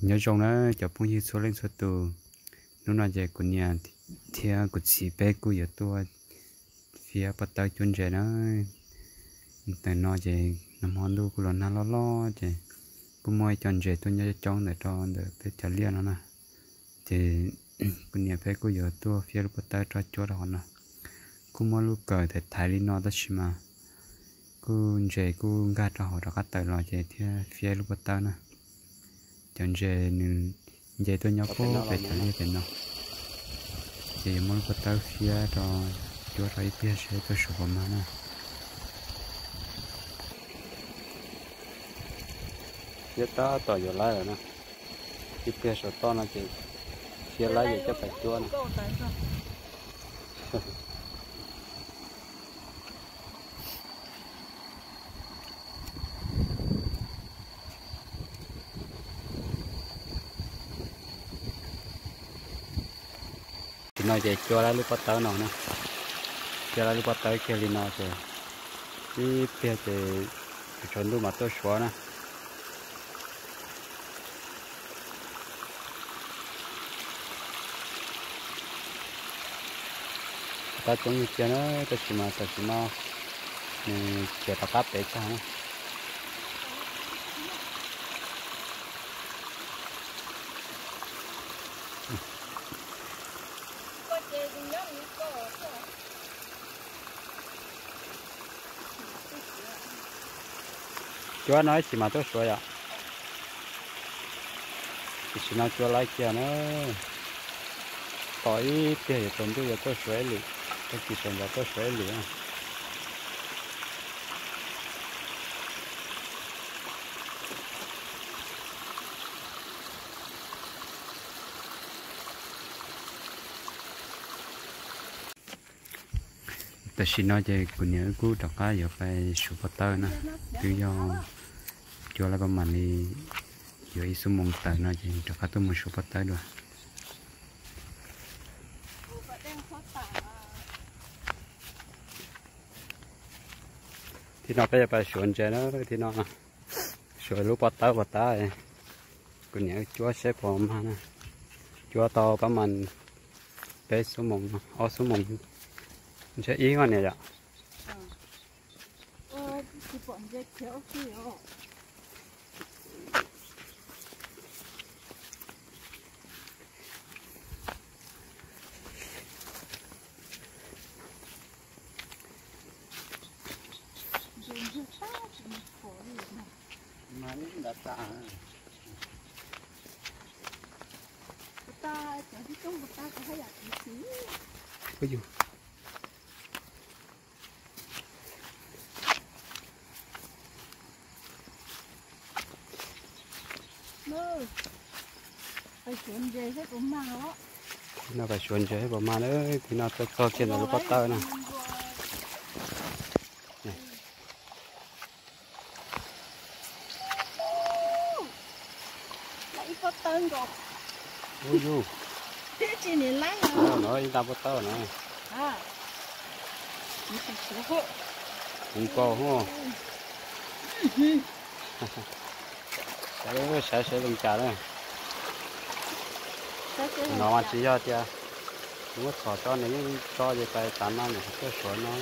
nhớ trong đó cho phong như số lên số tù lúc nào về của nhà thì của chị bé của giờ tôi phía bắt tay chuyên chế nó tại nó về nằm hòn đu của nó lo chế cũng mua chọn chế tôi nhớ trong để cho để trả liền nó nè thì của nhà bé của giờ tôi phía bắt tay cho chỗ đó nè cũng mua lúc cởi thì thái đi nó đó mà cũng chế cũng gạt cho họ đó cắt tay lo chế thì phía lúc bắt tay nè chọn chế nên chế tôi nhớ cô về trả liền thì nó thì muốn bắt tay phía cho chỗ đó phía sẽ tôi sửa mà nè giờ ta tỏi giờ lá rồi nè cái phía sửa to nó chỉ phía lá giờ cho phải chua nè thì nói về chua lá lúc bắt tay nó nè chua lá lúc bắt tay kia thì nó thì cái phía thì chọn lúc mà tôi xóa nè ta chống như kia nó ta chỉ mà kia ta cắt để cho nó chúa nói chỉ mà tôi sửa vậy chỉ nói chúa lấy kia nó tỏi kia trồng tôi giờ tôi sửa liền tôi chỉ trồng vào tôi sửa liền ta xin nói về của nhớ cú trọc cá giờ phải sửa bắt tay nè cứ do cho là con mình đi giờ ít số mông tay nó chỉ trọc cá tôi muốn sửa bắt tay được thì nó bây giờ phải sửa chơi nó thì nó sửa lúc bắt tay của nhớ chúa xếp vào mà nè chúa to có mình bé số mông ở số mông sẽ ý ngon này ạ. Có gì? Phải chuẩn về hết bóng mà đó. Nó phải chuẩn chế bóng mà nữa thì nó to kia là lúc bắt tay nè. Lại bắt tay rồi. Ôi du. Thế chị này lấy à? Nó ta bắt tay nè. À. Chị phải sửa hộ. Không có không? Sẽ lưng trà đấy. Nó mà chỉ cho tia, đúng có thọ cho này cho về tay tán nó này cái sỏi nó.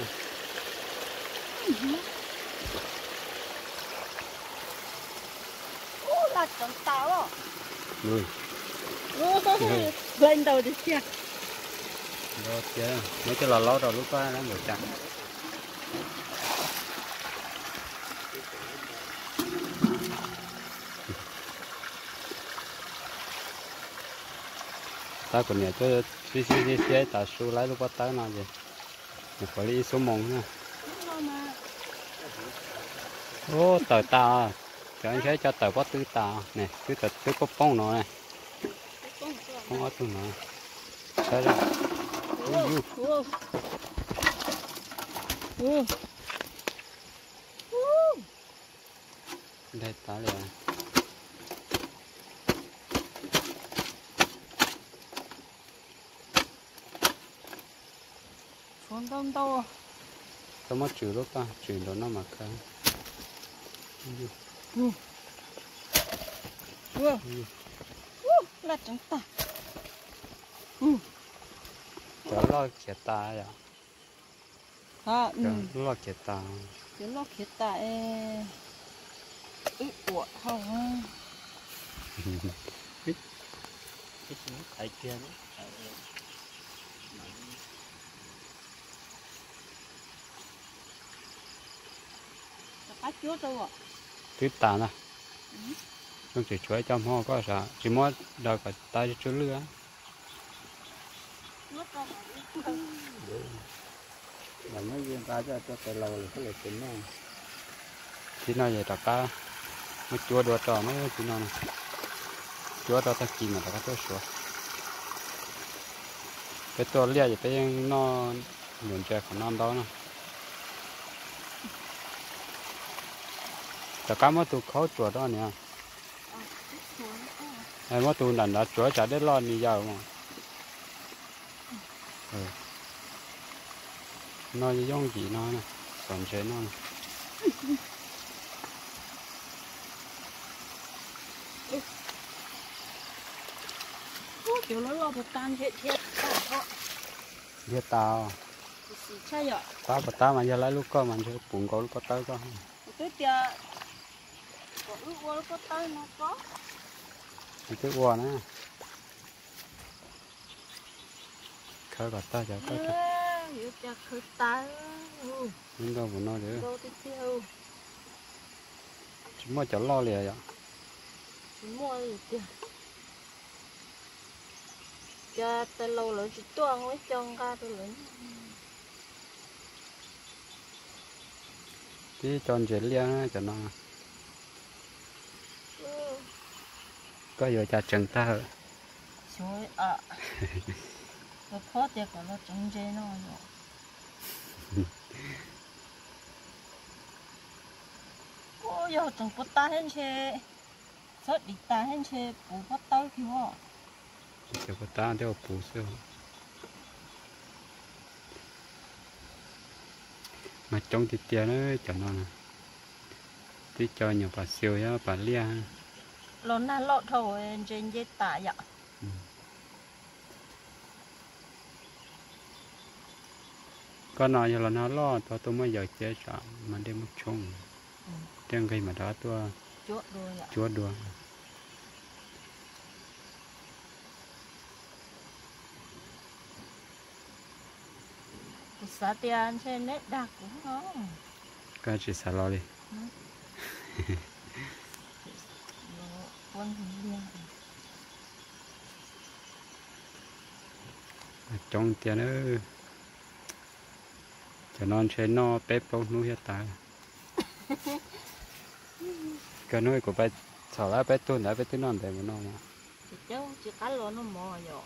Ô là chọn táo à? Nuôi. Lên đầu thì chưa? Đó chứ, mấy cái lò lót rồi lúc đó nó ngồi chặt. Ta còn nhà tôi xí ta su lấy lúc bắt tới nào vậy, mình phải đi số mông nha. Ô tờ ta, cho anh sẽ cho tờ bắt tứ ta này, tứ có bông nó này, không có tứ nó, sai rồi. Đây ta liền. Đông đâu? Tao mất chữ lúc ta, chữ đó nó mà cái. là chúng ta cho lo kia ta ya ha lo kia ta cái lo kia ta của không cái gì cái kia nữa cá chúa đâu ạ thứ ta nè không chỉ chuối trong hoa có sao chỉ muốn đào cả tay cho lứa là mấy viên cá cho cái lâu là cái lệ tính này thì nói vậy là cá mới chúa đua trò nó chỉ nói chúa đua ta kìm mà ta có sửa cáiตัวเลี้ยจะไปยังนอนเหมือนใจของนอนđó nèแต่cá mất tụ khó chuột đó nè hay mất tụ nằm đã chuột chả để lo đi vào mà nó giống gì nó nè còn chế nó nè kiểu nó lo một tan chết chết biết tao sai vậy tao bắt tao mà giờ lấy lúc có mà chơi bụng có lúc có tới có cái tia có ước qua có tới nó có thì cái qua nữa khơi bắt tao giờ có hiểu chưa khơi ta nhưng đâu muốn nói được đâu tiếp theo chỉ mua chó lo liền vậy mua gì kìa cho ta lâu rồi chỉ toan với chân ra tôi lớn tí tròn dễ liền cho nó có giờ chả chừng ta rồi trời ạ nó khó thì còn nó trống dễ nó rồi ôi giờ chẳng có ta hết chứ sốt đi ta hết chứ bố bắt tao kìa chỉ có ta theo bù sữa mà trong thì tiền nó cho nó tí cho nhiều bà siêu á bà lia lo na lo thôi trên dây tạ vậy có nói là nó lo tôi mới giờ chế sợ mà đem mất chung đem gây mà đó tôi chúa đùa xã tiền trên nét đặc cũng có cái chỉ xả lo đi quân liền trong tiền nữa cho non chơi no bếp bao nuôi hết ta cái nuôi của bé sau đó bé tuần đã bé tuần non để mà nó mà chỉ cá lô nó mò rồi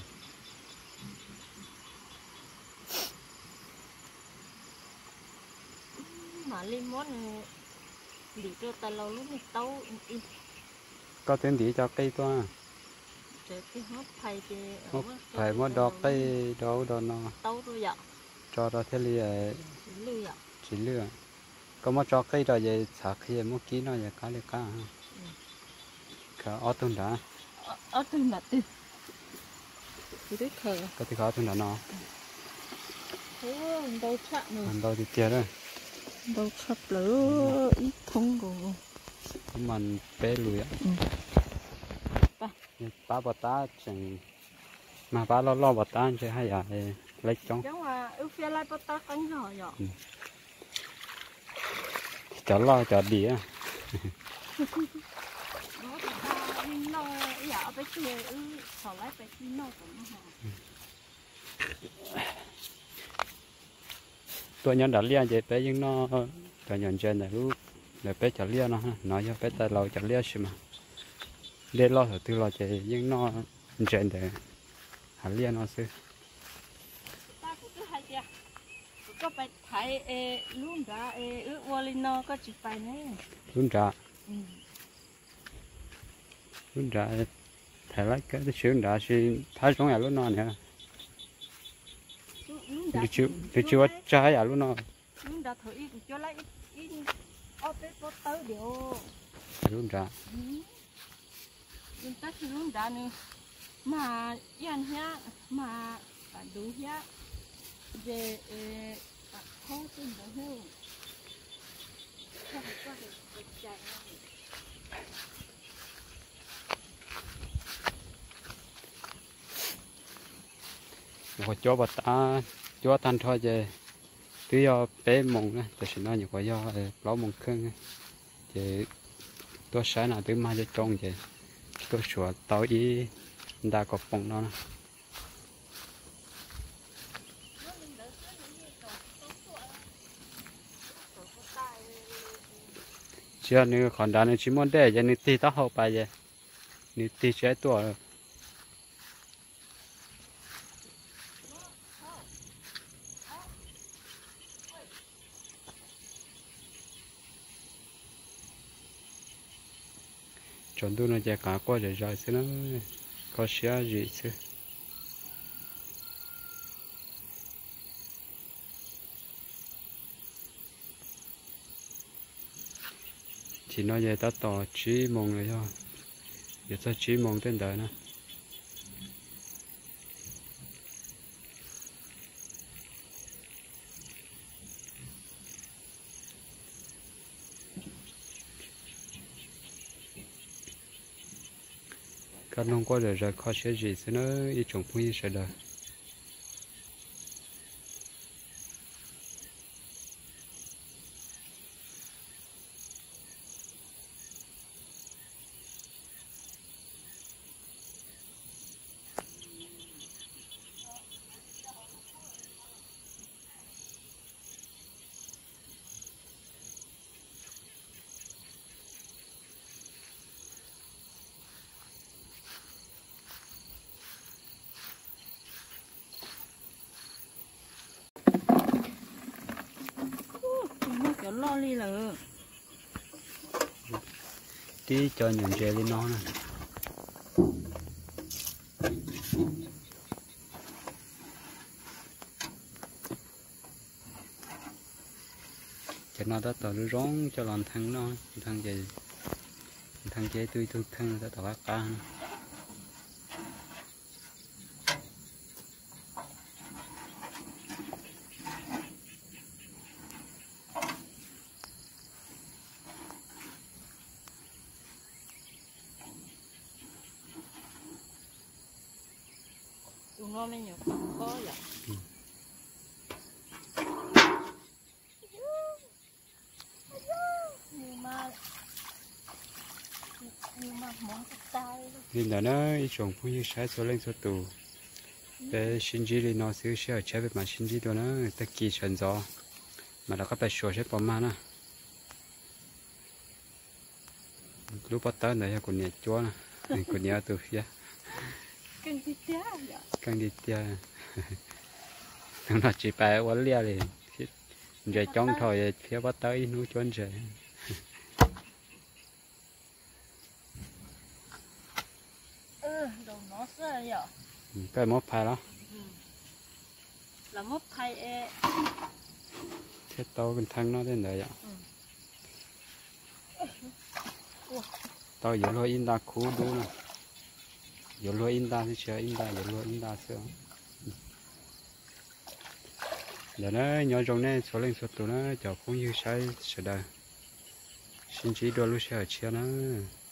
mà lim món đi cho ta lâu lúc này tấu có tiền gì cho cây toa cái hốt thầy thì phải mua đọt cây đâu đó nó tấu rồi vậy cho đó thế li chỉ lừa có mua cho cây rồi vậy xả khi mua ký nó vậy cá lấy cá cá ở tuần đã ở tuần đã từ đấy khờ có thì có tuần đã nó đâu chạm rồi đâu thì tiền rồi đâu sắp lỡ ít thông rồi mình bé lùi á ba bát ta chẳng mà ba lo bát ta chứ hay à lấy chong chẳng mà ưu phiền lại bát ta cánh rồi vậy chả lo chả đi á đó thì ta nó giờ bé kia sau lại bé kia nó cũng tôi nhận đã lia vậy bé nhưng nó tôi nhận trên này lúc để bé chả lia nó nói cho bé ta lâu chả lia xí mà để lo thử từ lo chạy nhưng nó trên để hả lia nó xí ta cũng cứ hay kìa có phải thấy luôn đã ước qua nó có chỉ phải này luôn trả thầy lấy cái xương đã xí thái xuống nhà luôn nó nè đi chịu trái à luôn nó luôn đã thử ít cho lấy ít ở bên phố tới điều luôn trả chúng ta thì luôn đã nữa mà yên nhá mà đủ nhá về khó tin được hơn không có được chạy có cho bà ta cho tan thôi về cứ do bé mông á tôi sẽ nói nhiều có do lỗ mông khưng thì tôi sẽ là từ mai cho trông vậy tôi sửa tao ý đã có bông nó chưa nữa còn đó nữa chỉ muốn để cho nên tì tao hậu bài vậy nên tì sẽ tuổi chọn tôi nó chạy cả qua để rồi xí nó có xe gì xí chỉ nói về ta tỏ chỉ mong rồi thôi giờ ta chỉ mong tên đời nữa các nông qua để rồi có xe gì xí nó đi trồng phi sẽ đời nó kiểu lo đi là tí cho nhận dê lên nó nè cho nó đã tỏ nó rón cho làm thằng nó thằng gì thằng chế tôi thằng đã tỏ các ca tụi nó mới nhiều có vậy nhưng mà món tay nên là nó trồng phu như sai số lên số tù để sinh chỉ đi nó xíu xíu chế về mà sinh chỉ đó nó tất kỳ chuẩn gió mà nó có phải sửa chết bom mà nè lúc bắt tới này còn nhẹ chúa nè còn nhẹ từ phía càng đi tia nó chỉ phải quấn lia liền rồi trong thôi phía bắt tới nuôi chôn rồi đồ nó sợ vậy cái mốt phai đó là mốt thay thế tao cái thân nó đến đây ạ tao giờ lo in đa cú đúng nè giờ lo in đa thì chưa in đa giờ lo in đa chưa giờ nó nhỏ trong này số lên số tụ nó cho cũng như sai sẽ đây xin chỉ đôi lúc sẽ chia nó